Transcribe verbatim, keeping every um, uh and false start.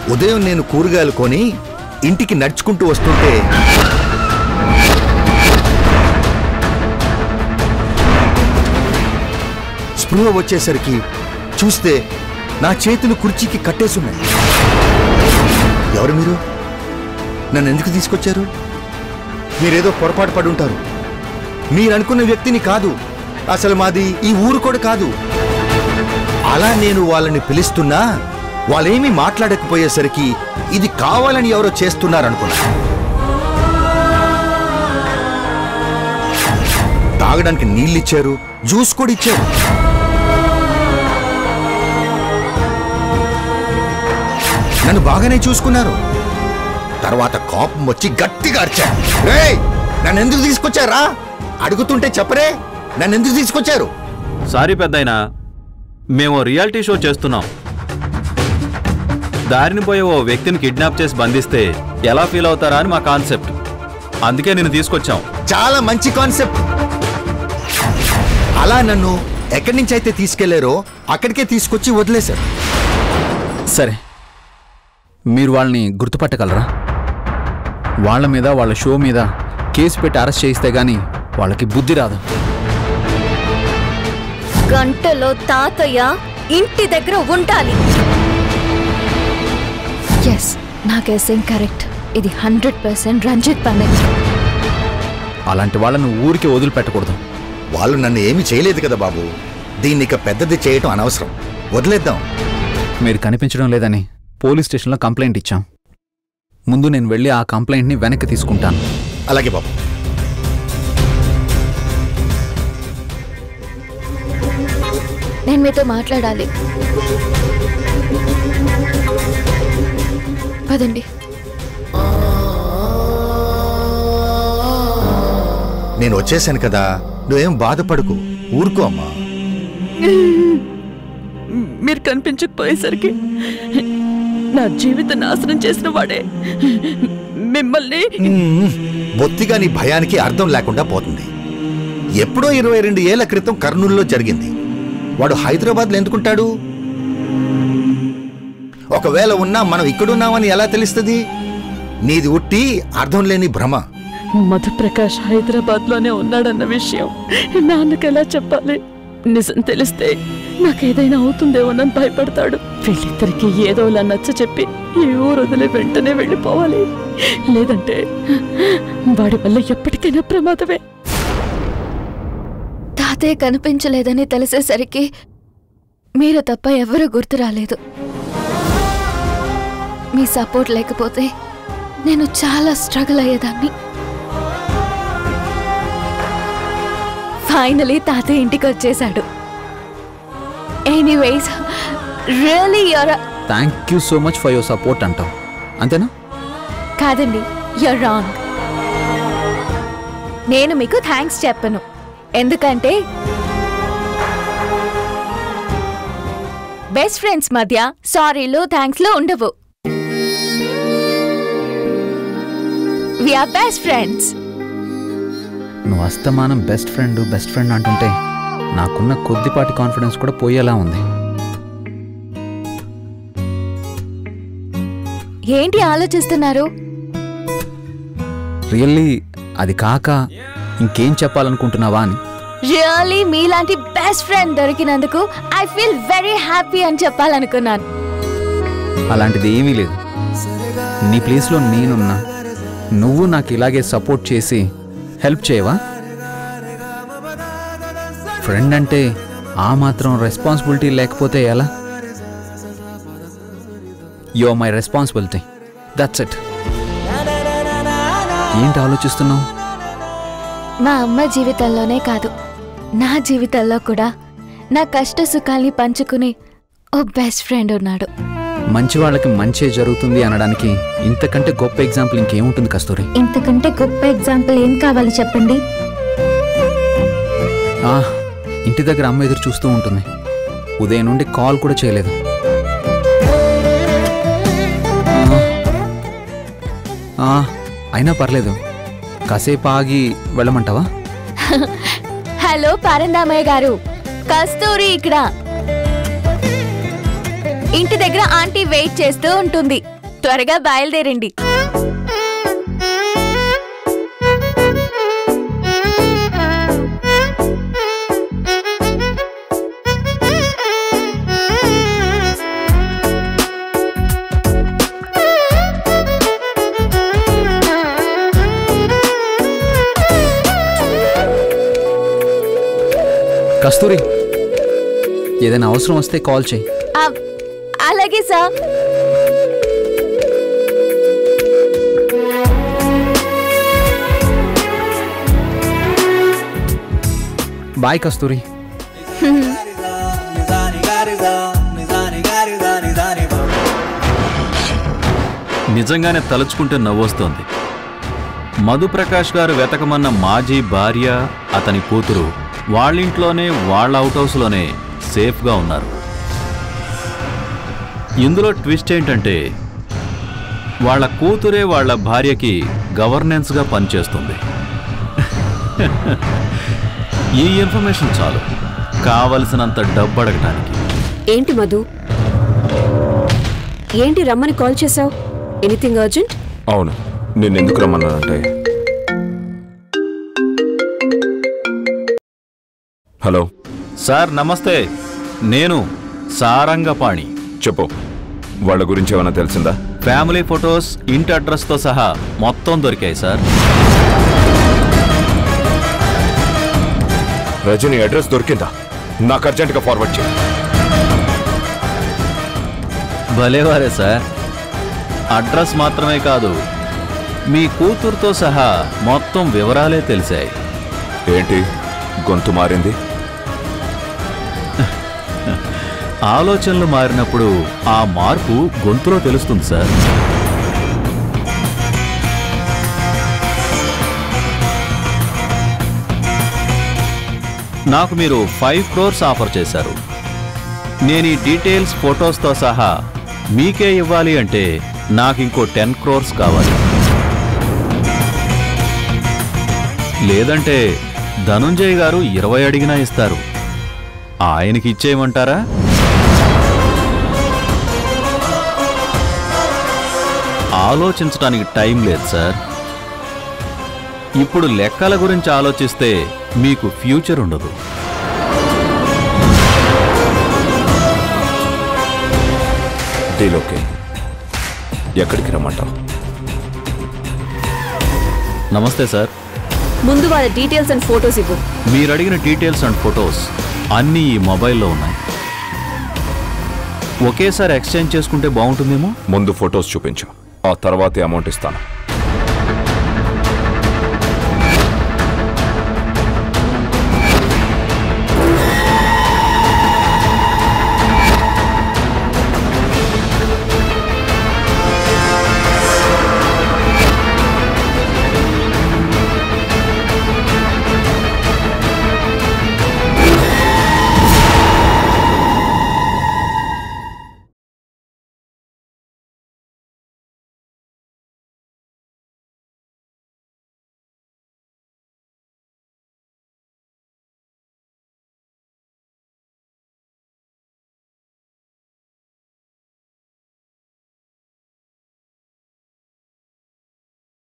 ఉదయం నేను కూరగాయలు కొని ఇంటికి నడుచుకుంటూ వస్తుంటే స్పృహ వచ్చేసరికి చూస్తే నా చేతులు కుర్చీకి కట్టేసున్నాయి. ఎవరు మీరు? నన్ను ఎందుకు తీసుకొచ్చారు? మీరేదో పొరపాటు పడి ఉంటారు. మీరు అనుకున్న వ్యక్తిని కాదు, అసలు మాది ఈ ఊరు కూడా కాదు. అలా నేను వాళ్ళని పిలుస్తున్నా వాళ్ళేమీ మాట్లాడకపోయేసరికి ఇది కావాలని ఎవరో చేస్తున్నారనుకున్నా. తాగడానికి నీళ్ళిచ్చారు, జ్యూస్ కూడా ఇచ్చారు. నన్ను బాగానే చూసుకున్నారు. తర్వాత కోపం వచ్చి గట్టిగా అరిచారు. రేయ్, నన్ను ఎందుకు తీసుకొచ్చారా? అడుగుతుంటే చెప్పరే, నన్ను ఎందుకు తీసుకొచ్చారు? సారీ పెద్దాయనా, మేము రియాలిటీ షో చేస్తున్నాం. దారిని పోయే ఓ వ్యక్తిని కిడ్నాప్ చేసి బంధిస్తే ఎలా ఫీల్ అవుతారా అని మా కాన్సెప్ట్. అందుకే నేను తీసుకొచ్చాం. చాలా మంచి కాన్సెప్ట్. అలా నన్ను ఎక్కడి నుంచి అయితే తీసుకెళ్లారో అక్కడికే తీసుకొచ్చి వదిలేశారు. సరే, మీరు వాళ్ళని గుర్తుపట్టగలరా? వాళ్ళ మీద వాళ్ళ షో మీద కేసు పెట్టి అరెస్ట్ చేయిస్తే గానీ వాళ్ళకి బుద్ధి రాదు. గంటలో తాతయ్య ఇంటి దగ్గర ఉండాలి. ఎస్, నా గెస్సింగ్ కరెక్ట్. ఇది హండ్రెడ్ పర్సెంట్ రంజిత్ పని. అలాంటి వాళ్ళను ఊరికి వదిలిపెట్టకూడదు. వాళ్ళు నన్ను ఏమీ చేయలేదు కదా బాబు. దీన్ని ఇక పెద్దది చేయటం అనవసరం, వదిలేద్దాం. మీరు కనిపించడం లేదని పోలీస్ స్టేషన్లో కంప్లైంట్ ఇచ్చాం. ముందు నేను వెళ్ళి ఆ కంప్లైంట్ని వెనక్కి తీసుకుంటాను. అలాగే బాబు. నేను మీతో మాట్లాడాలి. పదండి. నేను వచ్చేసాను కదా, నువ్వేం బాధపడకు, ఊరుకో అమ్మా. మీరు కనిపించకపోయేసరికి నా జీవితం నాశనం చేసిన వాడే మిమ్మల్ని. బొత్తిగా నీ భయానికి అర్థం లేకుండా పోతుంది. ఎప్పుడో ఇరవై రెండు ఏళ్ల క్రితం కర్నూలులో జరిగింది. వాడు హైదరాబాద్లో ఎందుకుంటాడు? ఒకవేళ ఉన్నా మనం ఇక్కడున్నామని ఎలా తెలుస్తుంది? నీది ఉట్టి అర్థం లేని భ్రమ. మధుప్రకాష్ హైదరాబాద్ లోనే ఉన్నాడన్న విషయం నాన్నకు ఎలా చెప్పాలి? నిజం తెలిస్తే నాకేదైనా అవుతుందేమోనని భయపడతాడు. వీళ్ళిద్దరికి ఏదోలా నచ్చ చెప్పి ఈ ఊరు వదిలే వెంటనే వెళ్ళిపోవాలి. లేదంటే వాడి వల్ల ఎప్పటికైనా ప్రమాదమే. తాతయ్య కనిపించలేదని తెలిసేసరికి మీరు తప్ప ఎవరూ గుర్తు రాలేదు. మీ సపోర్ట్ లేకపోతే నేను చాలా స్ట్రగుల్ అయ్యేదాన్ని. ఫైనలీ తాతయ్య ఇంటికి వచ్చేసాడు. Anyways, really your thank you so much for your support అంటాం, అంతేనా? కాదండి, యూర్ రాంగ్. నేను మీకు థ్యాంక్స్ చెప్పను. ఎందుకంటే బెస్ట్ ఫ్రెండ్స్ మధ్య సారీలు థ్యాంక్స్లు ఉండవు. We are best friends. నువ్వు అస్తమానం బెస్ట్ ఫ్రెండ్ బెస్ట్ ఫ్రెండ్ అంటుంటే నాకున్న కొద్దిపాటి కాన్ఫిడెన్స్ కూడా పోయేలా ఉంది. ఏంటి ఆలోచిస్తున్నారు? రియల్లీ అది కాక ఇంకేం చెప్పాలనుకుంటున్నావా అని. రియల్లీ మీలాంటి బెస్ట్ ఫ్రెండ్ దొరికినందుకు ఐ ఫీల్ వెరీ హ్యాపీ అని చెప్పాలనుకున్నాను. అలాంటిది ఏమీ లేదు. నీ ప్లేస్లో నేనున్నా. నువ్వు నాకు ఇలాగే సపోర్ట్ చేసి హెల్ప్ చేయవా? ఫ్రెండ్ అంటే ఆ మాత్రం రెస్పాన్సిబిలిటీ లేకపోతే ఎలా? You are my responsibility, that's it. ఏంటి ఆలోచిస్తున్నావు? మా అమ్మ జీవితంలోనే కాదు, నా జీవితంలో కూడా నా కష్ట సుఖాల్ని పంచుకుని ఓ బెస్ట్ ఫ్రెండ్ ఉన్నాడు. మంచి వాళ్ళకి మంచి జరుగుతుంది అనడానికి ఇంతకంటే గొప్ప ఎగ్జాంపుల్ ఇంకేముంటుంది కస్తూరి? ఇంతకంటే గొప్ప ఎగ్జాంపుల్ ఏం కావాలి చెప్పండి? ఆ ఇంటి దగ్గర అమ్మ ఎదురు చూస్తూ ఉంటుంది. ఉదయం నుండి కాల్ కూడా చేయలేదు. అయినా పర్లేదు, కాసేపు ఆగి వెళ్ళమంటావా? హలో పరందామయ్య గారు, కస్తూరి ఇక్కడ. ఇంటి దగ్గర ఆంటీ వెయిట్ చేస్తూ ఉంటుంది. త్వరగా బయలుదేరండి. కస్తూరి, ఏదైనా అవసరం వస్తే కాల్ చేయి. అలాగే సార్. బాయ్ కస్తూరి. నిజంగానే తలుచుకుంటే నవ్వొస్తోంది. మధుప్రకాష్ గారు వెతకమన్న మాజీ భార్య, అతని కూతురు వాళ్ళింట్లోనే, వాళ్ళ అవుట్ హౌస్లోనే సేఫ్గా ఉన్నారు. ఇందులో ట్విస్ట్ ఏంటంటే వాళ్ళ కూతురే వాళ్ళ భార్యకి గవర్నెన్స్గా పనిచేస్తుంది. ఈ ఇన్ఫర్మేషన్ చాలు కావలసినంత డబ్బు అడగడానికి. ఏంటి మధు, ఏంటి రమ్మని కాల్ చేశావు? Anything urgent? అవును, నిన్నెందుకు రమ్మన్నానంటే, హలో సార్ నమస్తే, నేను సారంగపాణి. చెప్పు, వాళ్ళ గురించి ఏమైనా తెలిసిందా? ఫ్యామిలీ ఫొటోస్, ఇంటి అడ్రస్తో సహా మొత్తం దొరికాయి సార్. రజని అడ్రస్ దొరికిందా? నాకు అర్జెంటుగా ఫార్వర్డ్ చేయి. భలేవారే సార్, అడ్రస్ మాత్రమే కాదు, మీ కూతురుతో సహా మొత్తం వివరాలే తెలిసాయి. ఏంటి గొంతు మారింది? ఆలోచనలు మారినప్పుడు ఆ మార్పు గొంతులో తెలుస్తుంది సార్. నాకు మీరు ఫైవ్ క్రోర్స్ ఆఫర్ చేశారు. నేను ఈ డీటెయిల్స్ ఫొటోస్తో సహా మీకే ఇవ్వాలి అంటే నాకు ఇంకో టెన్ క్రోర్స్ కావాలి. లేదంటే ధనుంజయ్ గారు ఇరవై అడిగినా ఇస్తారు. ఆయనకి ఇచ్చేయమంటారా? ఆలోచించడానికి టైం లేదు సార్. ఇప్పుడు లెక్కల గురించి ఆలోచిస్తే మీకు ఫ్యూచర్ ఉండదు. Deal okay. ఎక్కడికి రమ్మంటావు? నమస్తే సార్. ముందు వాళ్ళ డీటెయిల్స్ అండ్ ఫోటోస్ ఇవ్వు. మీరు అడిగిన డీటెయిల్స్ అండ్ ఫొటోస్ అన్నీ ఈ మొబైల్లో ఉన్నాయి. ఒకేసారి ఎక్స్చేంజ్ చేసుకుంటే బాగుంటుందేమో. ముందు ఫొటోస్ చూపించు, ఆ తర్వాతే అమౌంట్ ఇస్తాను.